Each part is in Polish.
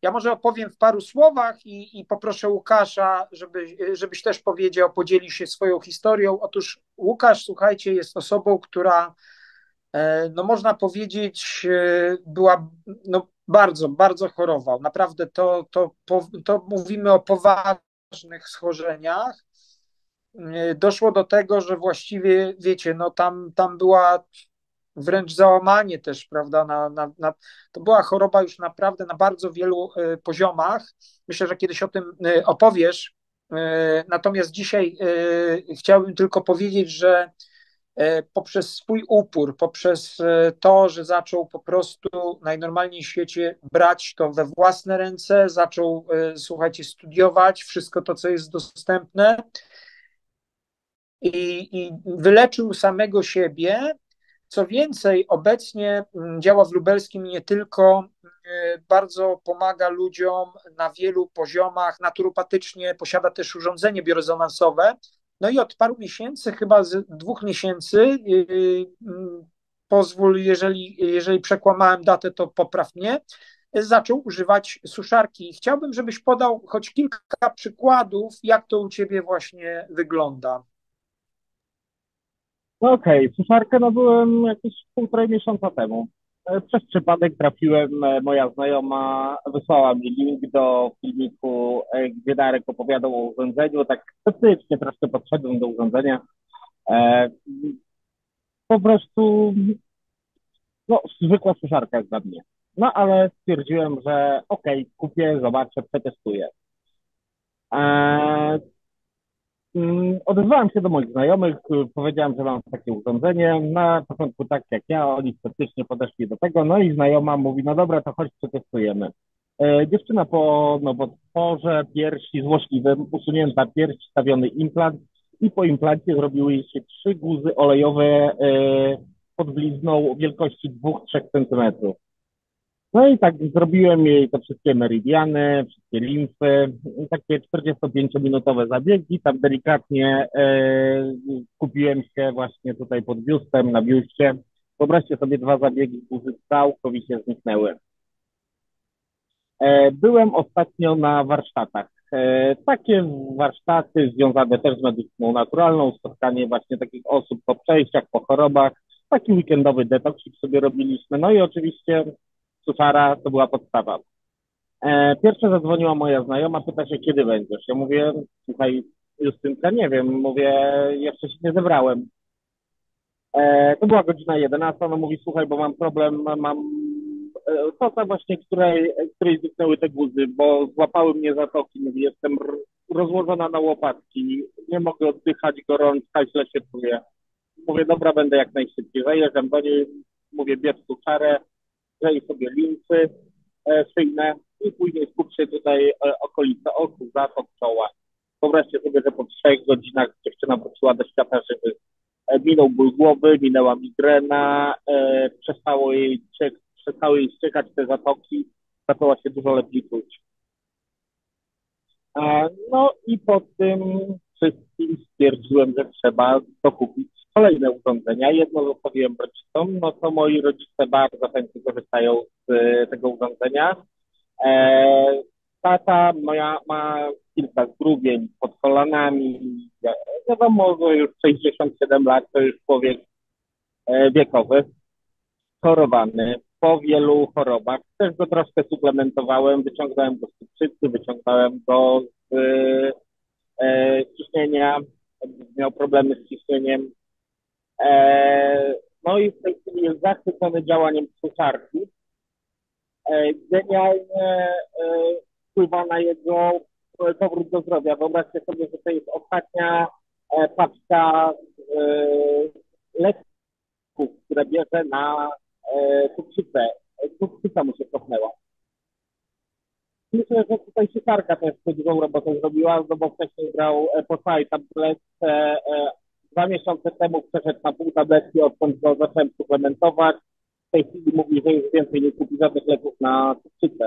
Ja może opowiem w paru słowach i poproszę Łukasza, żebyś też powiedział, podzielił się swoją historią. Otóż Łukasz, słuchajcie, jest osobą, która, no można powiedzieć, była, no bardzo, bardzo chorował. Naprawdę to mówimy o poważnych schorzeniach. Doszło do tego, że właściwie, wiecie, no tam była wręcz załamanie też, prawda? To była choroba już naprawdę na bardzo wielu poziomach. Myślę, że kiedyś o tym opowiesz. Natomiast dzisiaj chciałbym tylko powiedzieć, że poprzez swój upór, poprzez to, że zaczął po prostu najnormalniej w świecie brać to we własne ręce, zaczął, słuchajcie, studiować wszystko to, co jest dostępne i wyleczył samego siebie. Co więcej, obecnie działa w Lubelskim i nie tylko, bardzo pomaga ludziom na wielu poziomach, naturopatycznie, posiada też urządzenie biorezonansowe. No i od paru miesięcy, chyba z 2 miesięcy, pozwól, jeżeli przekłamałem datę, to popraw mnie, zaczął używać suszarki. Chciałbym, żebyś podał choć kilka przykładów, jak to u ciebie właśnie wygląda. No okej, suszarkę nabyłem jakieś półtorej miesiąca temu. Przez przypadek trafiłem, moja znajoma wysłała mi link do filmiku, gdzie Darek opowiadał o urządzeniu. Tak specyficznie troszkę podszedłem do urządzenia. E, Po prostu, no, zwykła suszarka jest dla mnie. No ale stwierdziłem, że okej, kupię, zobaczę, przetestuję. E, Odezwałem się do moich znajomych, powiedziałem, że mam takie urządzenie. Na początku tak jak ja, oni sceptycznie podeszli do tego, no i znajoma mówi, no dobra, to chodź, przetestujemy. Dziewczyna po nowotworze piersi złośliwym, usunięta pierś, stawiony implant i po implancie zrobiły jej się 3 guzy olejowe pod blizną wielkości 2-3 centymetrów. No i tak zrobiłem jej te wszystkie meridiany, wszystkie limfy, takie 45-minutowe zabiegi, tam delikatnie skupiłem się właśnie tutaj pod biustem, na biuście. Wyobraźcie sobie 2 zabiegi, guzy całkowicie zniknęły. Byłem ostatnio na warsztatach. Takie warsztaty związane też z medycyną naturalną, spotkanie właśnie takich osób po przejściach, po chorobach, taki weekendowy detoksik sobie robiliśmy. No i oczywiście suszara to była podstawa. Pierwsza zadzwoniła moja znajoma, pyta się, kiedy będziesz. Ja mówię, słuchaj, Justynka, nie wiem, mówię, jeszcze się nie zebrałem. To była godzina 11, ona mówi, słuchaj, bo mam problem, mam kosa właśnie, której zniknęły te guzy, bo złapały mnie zatoki, mówi, jestem rozłożona na łopatki, nie mogę oddychać, gorączka, źle się czuję. Mówię, dobra, będę jak najszybciej. Zajeżdżam do niej, mówię, bierz suszarę, grzej sobie limfy szyjne i później skup się tutaj okolice oczu, zatok, czoła. Wyobraźcie sobie, że po 3 godzinach dziewczyna wróciła do świata żywych. Minął ból głowy, minęła migrena, przestały jej ściekać te zatoki, zaczęła się dużo lepiej czuć. No i po tym wszystkim stwierdziłem, że trzeba dokupić kolejne urządzenia. Jedno zostawiłem rodzicom, no to moi rodzice bardzo chętnie korzystają z tego urządzenia. E, Tata moja ma kilka zgrubień pod kolanami. Wiadomo, że już 67 lat to już człowiek wiekowy, chorowany po wielu chorobach. Też go troszkę suplementowałem, wyciągnąłem go z cukrzycy, wyciągnąłem go z ciśnienia, miał problemy z ciśnieniem. No i w tej chwili jest zachwycony działaniem suszarki. Genialnie wpływa na jego powrót do zdrowia. Wyobraźcie sobie, że to jest ostatnia paczka leków, które bierze na cukrzycę. Cukrzyca mu się cofnęła. Myślę, że tutaj sieciarka też dużą robotę zrobiła, no bo wcześniej brał po całej tabletce. 2 miesiące temu przeszedł na pół tabletki, odkąd go zacząłem suplementować. W tej chwili mówi, że już więcej nie kupi żadnych leków na cukrzycę.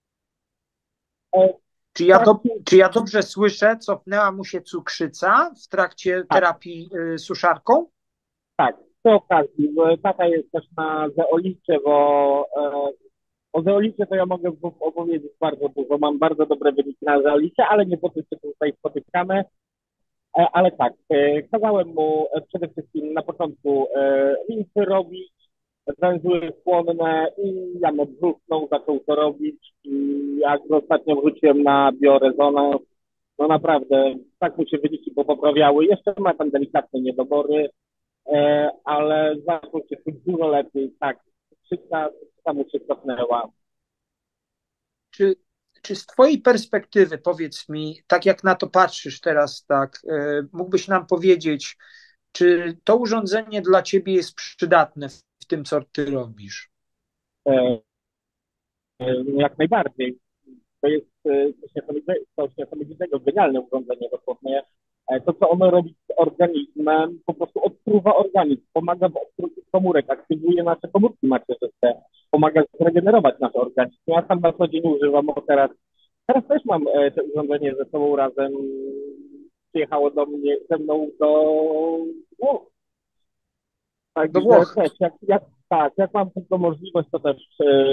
Tak, Czy ja dobrze słyszę, cofnęła mu się cukrzyca w trakcie tak, terapii suszarką? tak. Przy okazji, tata jest też na zeolicie, bo O zeolicie to ja mogę opowiedzieć bardzo dużo. Mam bardzo dobre wyniki na zeolicie, ale nie po tym się tutaj spotykamy. Ale tak, kazałem mu przede wszystkim na początku linchy robić, węzły chłonne i jamę brzuszną zaczął to robić. I jak go ostatnio wrzuciłem na biorezonans, no naprawdę tak mu się wyniki poprawiały. Jeszcze ma tam delikatne niedobory, ale zaczął się czuć dużo lepiej. Tak, wszystko mu się cofnęła. Czy, czy z Twojej perspektywy, powiedz mi, tak jak na to patrzysz teraz, tak, mógłbyś nam powiedzieć, czy to urządzenie dla Ciebie jest przydatne w tym, co Ty robisz? E, Jak najbardziej. To jest coś niesamowitego, genialne urządzenie dosłownie. To, co ono robi z organizmem, po prostu odpruwa organizm, pomaga w odpruciu komórek, aktywuje nasze komórki macierzyste, pomaga zregenerować nasz organizm. Ja sam na co dzień używam, bo teraz też mam to urządzenie ze sobą razem, przyjechało ze mną do Włoch. Do Także Włoch. też, tak, jak mam tylko możliwość, to też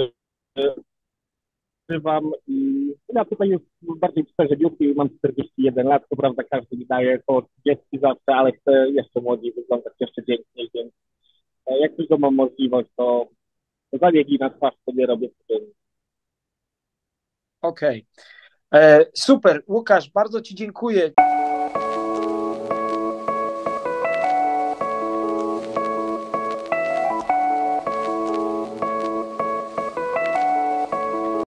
używam i ja tutaj już bardziej przeżywiówki, mam 41 lat, to prawda każdy mi daje około 30 zawsze, ale chcę jeszcze młodziej wyglądać, jeszcze dziękniej, więc jak tylko mam możliwość, to zabiegi na twarz sobie robię codziennie. Okej. Super. Łukasz, bardzo Ci dziękuję.